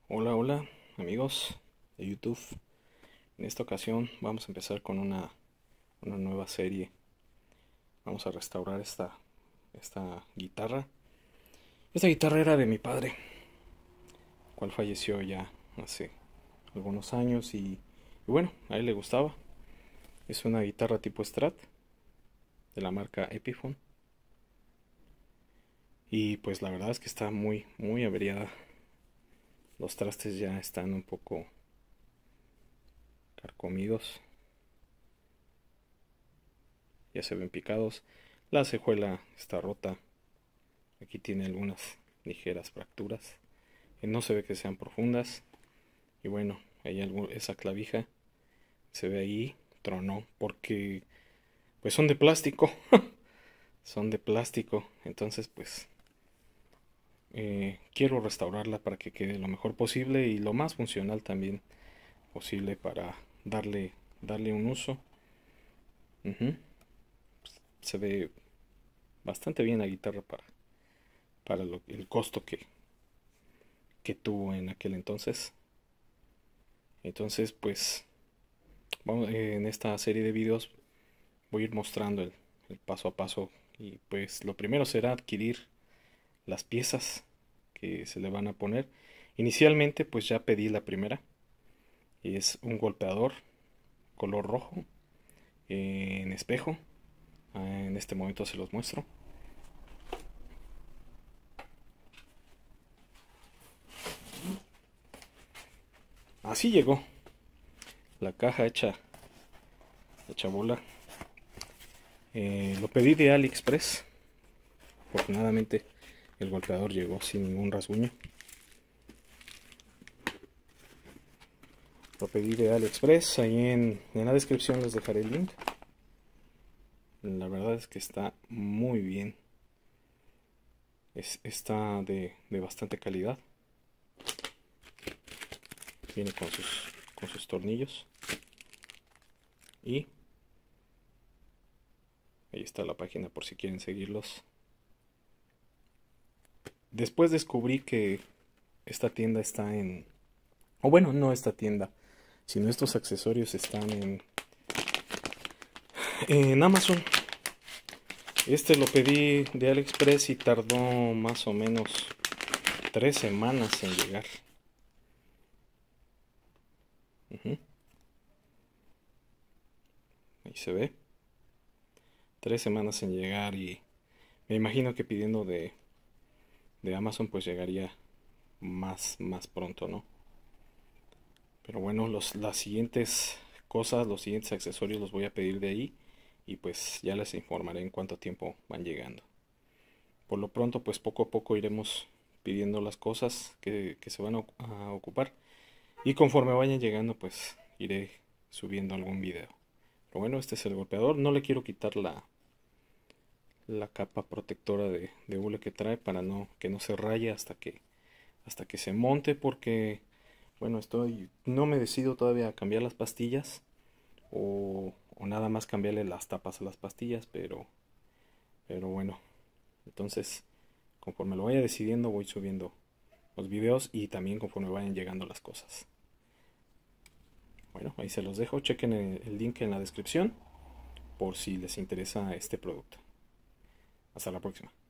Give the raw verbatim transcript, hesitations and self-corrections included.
Hola, hola amigos de YouTube. En esta ocasión vamos a empezar con una, una nueva serie. Vamos a restaurar esta, esta guitarra. Esta guitarra era de mi padre, cual falleció ya hace algunos años y, y bueno, a él le gustaba. Es una guitarra tipo Strat de la marca Epiphone. Y pues la verdad es que está muy, muy averiada. Los trastes ya están un poco carcomidos, ya se ven picados. La cejuela está rota. Aquí tiene algunas ligeras fracturas. Que no se ve que sean profundas. Y bueno, hay algo, esa clavija se ve ahí, tronó, porque pues son de plástico. Son de plástico. Entonces pues eh, quiero restaurarla para que quede lo mejor posible y lo más funcional también posible para darle, darle un uso. Ujú. Se ve bastante bien la guitarra para, para lo- el costo que, que tuvo en aquel entonces. Entonces, pues, vamos, eh, en esta serie de videos voy a ir mostrando el, el paso a paso. Y pues lo primero será adquirir las piezas que se le van a poner. Inicialmente, pues ya pedí la primera. Y es un golpeador color rojo eh, en espejo. Ah, en este momento se los muestro. Así llegó la caja hecha, hecha bola. Eh, lo pedí de AliExpress. Afortunadamente el golpeador llegó sin ningún rasguño. Lo pedí de AliExpress. Ahí en, en la descripción les dejaré el link. La verdad es que está muy bien. Es, está de, de bastante calidad. Viene con sus, con sus tornillos. Y ahí está la página por si quieren seguirlos. Después descubrí que esta tienda está en... O bueno, no esta tienda, sino estos accesorios están en, en Amazon. Este lo pedí de AliExpress y tardó más o menos tres semanas en llegar. Uh-huh. Ahí se ve. Tres semanas en llegar y me imagino que pidiendo de, de Amazon pues llegaría más, más pronto, ¿no? Pero bueno, los, las siguientes cosas, los siguientes accesorios los voy a pedir de ahí y pues ya les informaré en cuánto tiempo van llegando. Por lo pronto pues poco a poco iremos pidiendo las cosas que, que se van a, a ocupar y conforme vayan llegando pues iré subiendo algún video. Pero bueno, este es el golpeador. No le quiero quitar la, la capa protectora de, de hule que trae para no que no se raye hasta que hasta que se monte, porque bueno, estoy no me decido todavía a cambiar las pastillas o, o nada más cambiarle las tapas a las pastillas, pero pero bueno, entonces conforme lo vaya decidiendo voy subiendo los videos y también conforme vayan llegando las cosas. Bueno, ahí se los dejo, chequen el, el link en la descripción por si les interesa este producto. Hasta la próxima.